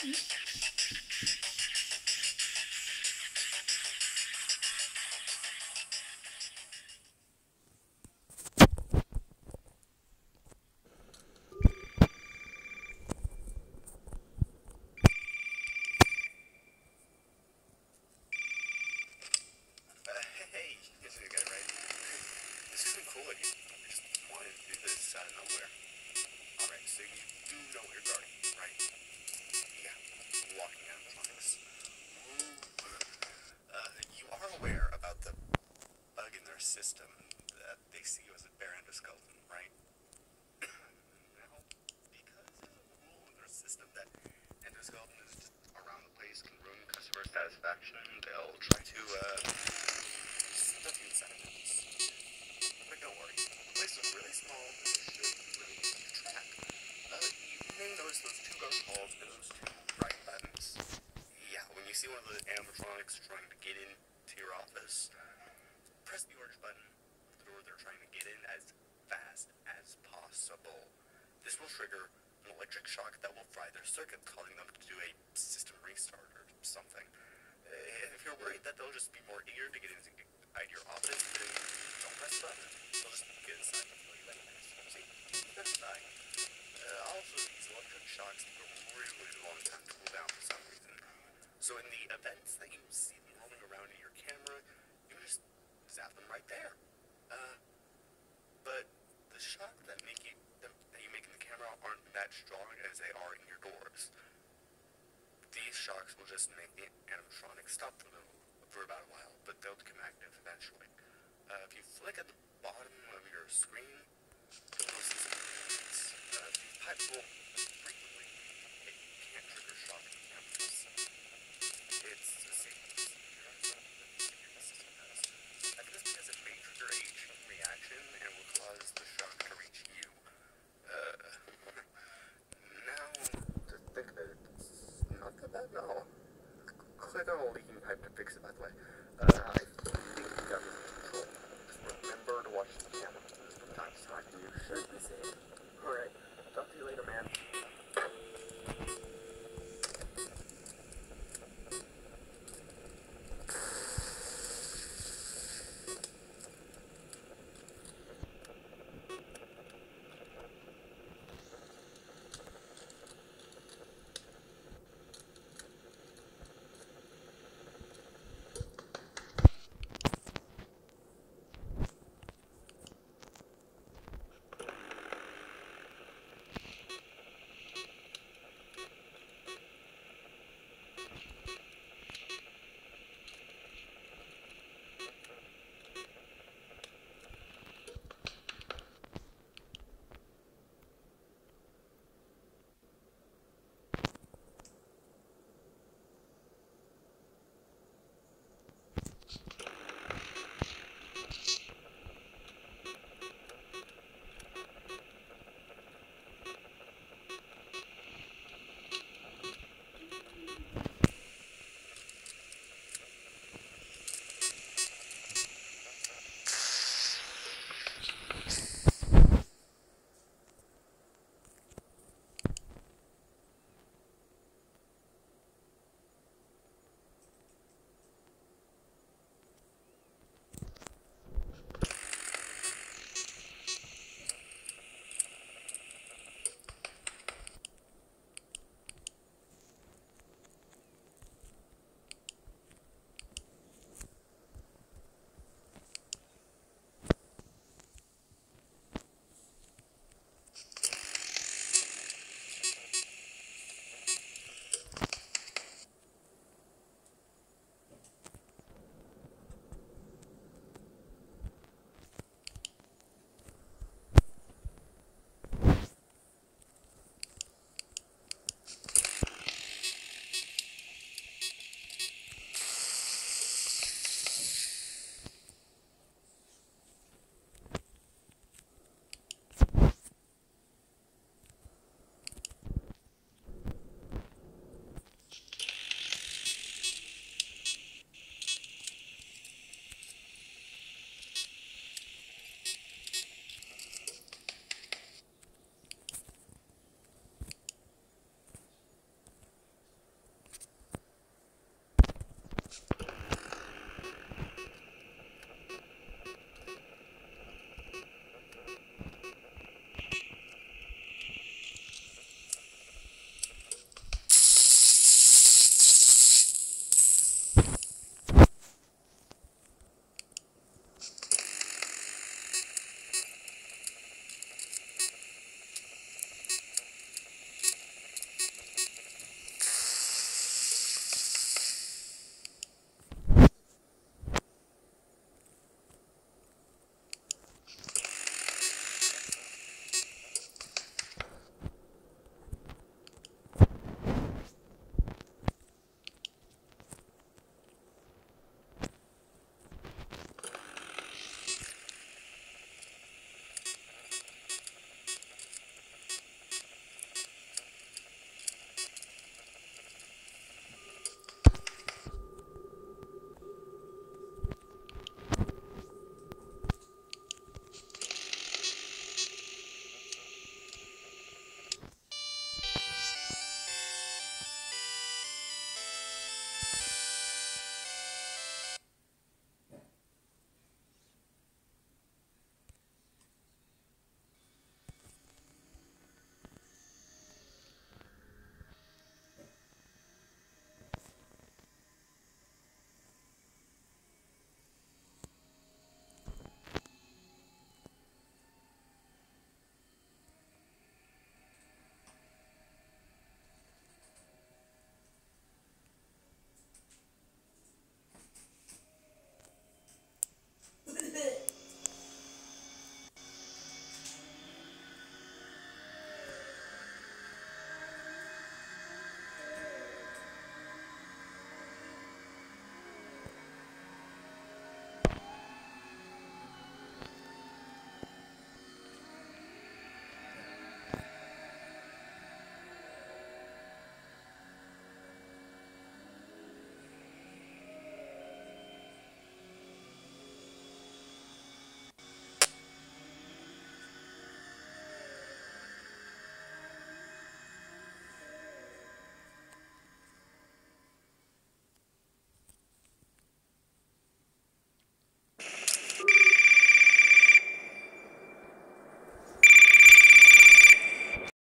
Hey, this is a guy, right? This isn't cool. I just wanted to do this out of nowhere. Alright, so you do know what you're guarding, right? Yeah, walking animatronics. You are aware about the bug in their system that they see you as a bare endoskeleton, right? Now, because there's a rule in their system that endoskeleton is just around the place can ruin customer satisfaction, they'll try to, stuff you inside of it. But don't worry, the place is really small and it should be really easy to track. You may notice those two ghost balls and those two right buttons. Yeah, when you see one of the animatronics trying to get into your office, press the orange button of the door they're trying to get in as fast as possible. This will trigger an electric shock that will fry their circuit, causing them to do a system restart or something. If you're worried that they'll just be more eager to get inside your office, then don't press the button. They'll just get inside before you recognize them. See, that's fine. Also, these electric shocks take a really long time to cool down for some reason. So in the events that you see them roaming around in your camera, you just zap them right there. But the shock that you make in the camera aren't that strong as they are in your doors. These shocks will just make the animatronic stop the move for about a while, but they'll become active eventually. If you flick at the bottom of your screen, you'll notice some pipes. These pipes will frequently hit can't trigger shock in cameras. It's a safety procedure the system does. This is because it may trigger a chain reaction and will cause the shock to reach you. Now, to think of it, it's not that bad, no. Click on a leaking pipe to fix it, by the way. I think you got this control. Just remember to watch the camera from time to time. You should be safe.